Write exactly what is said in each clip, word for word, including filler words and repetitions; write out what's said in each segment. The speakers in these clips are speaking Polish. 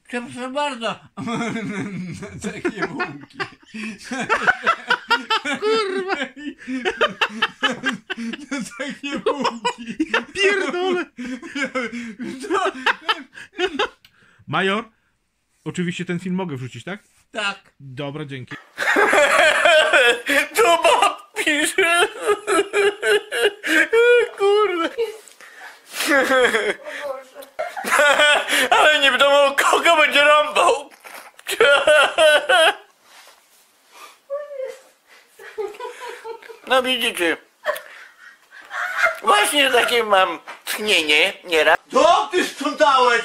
Przepraszam bardzo. Takie bułki. Kurwa! Takie bułki. Ja pierdolę! Major, oczywiście ten film mogę wrzucić, tak? Tak. Dobra, dzięki. To podpisz. Kurde. Ale nie wiadomo, kogo będzie rąbał. No widzicie. Właśnie takie mam tchnienie nieraz. To ty sprzątałeś!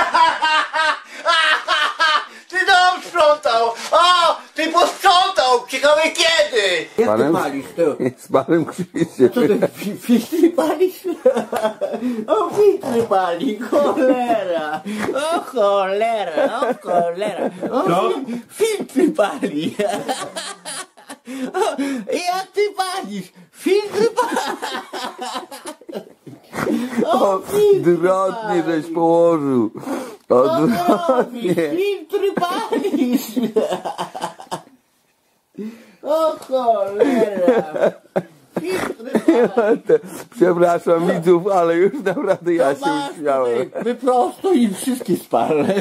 Ty dom sprzątał! O! Ty posprzątał! Ciekawe kiedy! Jak Panem? ty palisz to? Z panem Krzyściem. Co ty, fi- filtry palisz? O, filtry pali, cholera! O cholera, o cholera! O, Co? filtry pali! O, jak ty palisz? Filtry pali! O, odwrotnie żeś położył. Odwrotnie. Filtry palisz! O cholera! Filtry palisz! Przepraszam widzów, ale już naprawdę ja się Masz uśmiałem. tutaj wyprostuj i wszystkie spalę.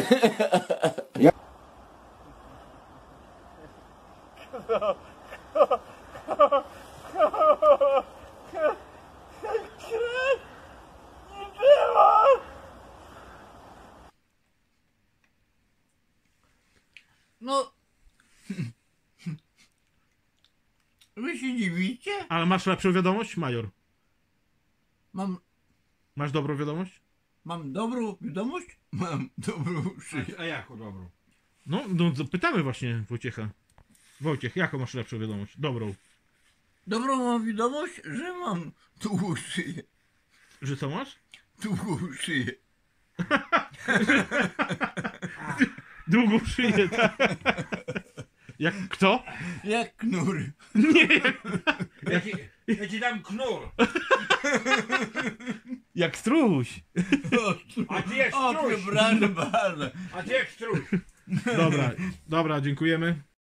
No. Wy się dziwicie? Ale masz lepszą wiadomość, Major? Mam, Masz dobrą wiadomość? mam dobrą wiadomość? Mam dobrą szyję. A jaką dobrą? No, no to pytamy właśnie Wojciecha. Wojciech, jaką masz lepszą wiadomość? Dobrą. Dobrą mam wiadomość, że mam długą szyję. Że co masz? Długą szyję. Długą szyję, tak? Jak kto? Jak knur. Nie, jak, Ja ci, ja ci dam knur. jak struś. A ty jak O, struś. przepraszam bardzo. A ty jak struś. Dobra, dobra, dziękujemy.